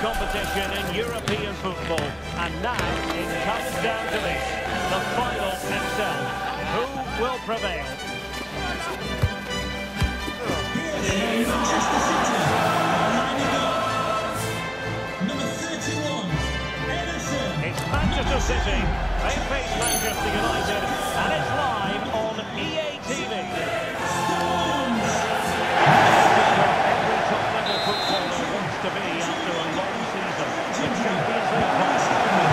competition in European football. And now it comes down to this, the final itself. Who will prevail? Manchester City, number 31, Ederson. It's Manchester City. They face Manchester United, and it's live on EA TV. Every top-level footballer wants to be after a long season. The Champions League final.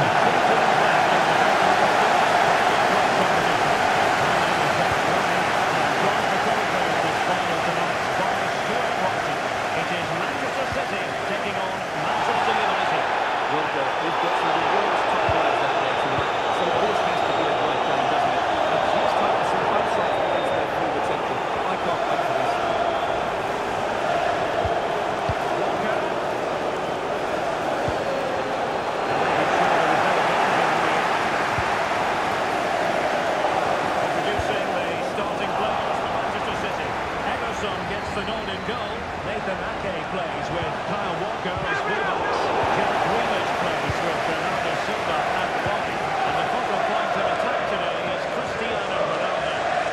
It is Manchester City taking on Manchester United. We've got some of the world's top players out there tonight, so this has to be a great game, doesn't it? I've just had to see both sides against their full potential. I can't wait for this. Introducing the starting players for Manchester City. Ederson gets the nod in goal. Nathan Ake plays with Kyle Walker as fullbacks. Jack Grealish plays with Ronaldo Silva at wide. And the focal point of attack today is Cristiano Ronaldo.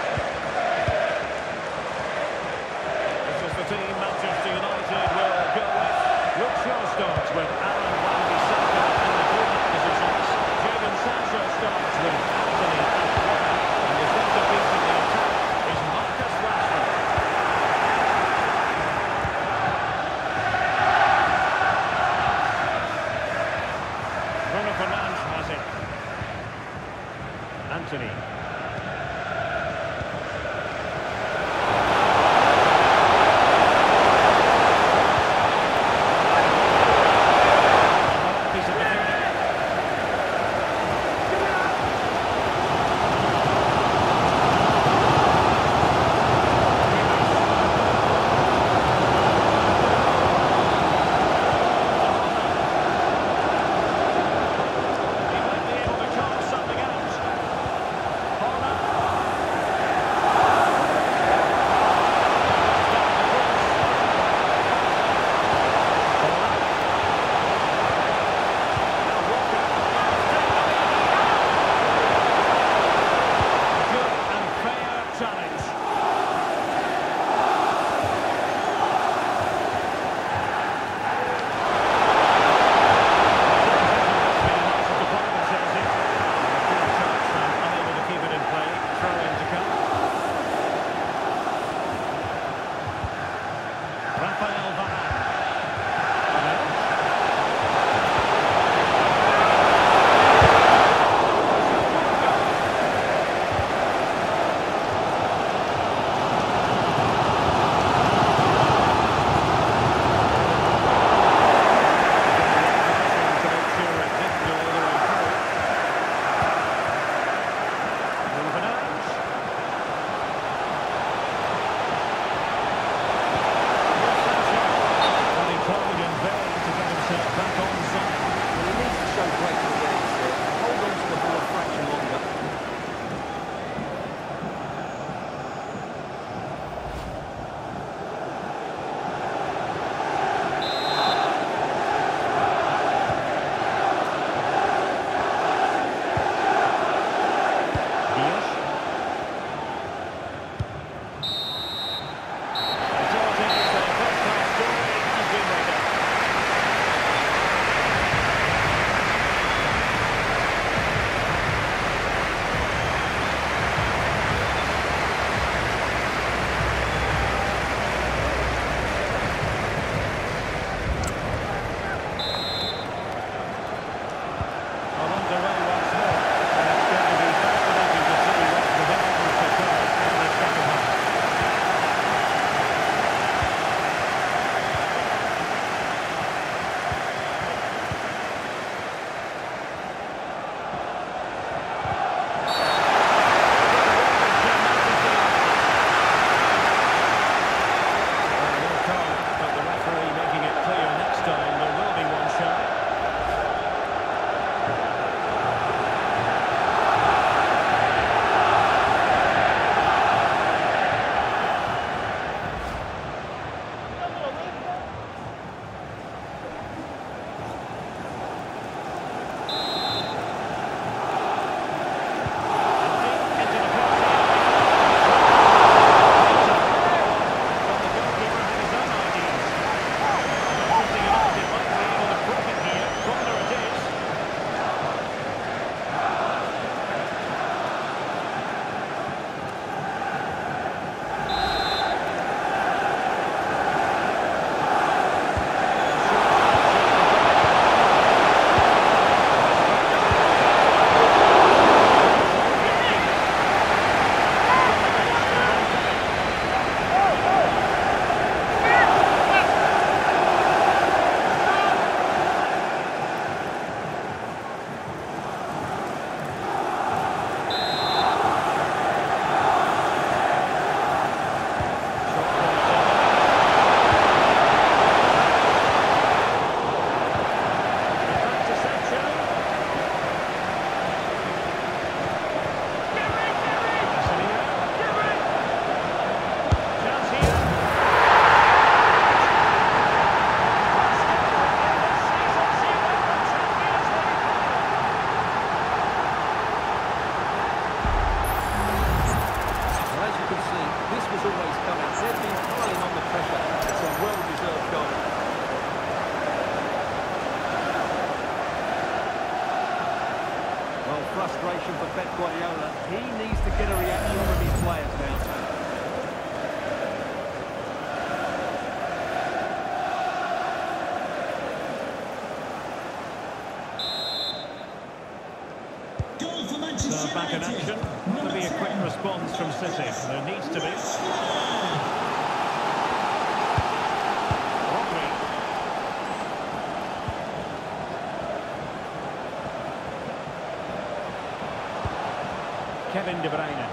This is the team Manchester United will go with. Luke Shaw starts with Aaron Wan-Bissaka in the fullback positions. Jadon Sancho starts with Anthony at wide. And the centre-piece in the attack is Marcus Rashford. Bruno Fernandes has it. Anthony. Piece of defending. He might be able to carve something out. frustration for Pep Guardiola. He needs to get a reaction from his players now. Goal for Manchester So back in United. action. There'll be a quick response from City. There needs to be. Rodri. Kevin De Bruyne.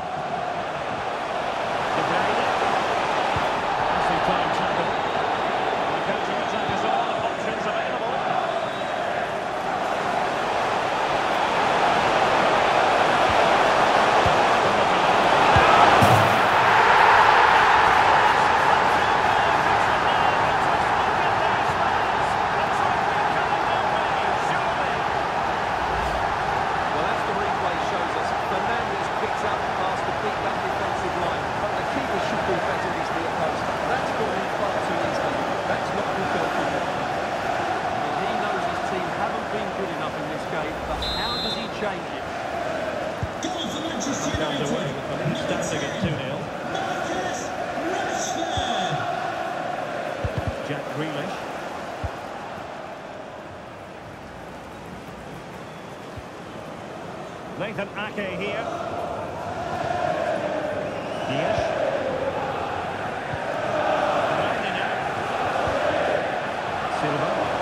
De Bruyne. Passing time tackle. The coaching attack is on. Options available. Well, as the replay shows us, Fernandes picks up the pass to beat that defensive line. But the keeper should do better this near post. That's gone in far too easily. That's not good goalkeeping. Well, he knows his team haven't been good enough in this game, but how does he change it? Goal for Manchester Back underway United. with the lead standing at 2-0. Marcus Rashford. Jack Grealish. Nathan Ake here. Diaz. Silva.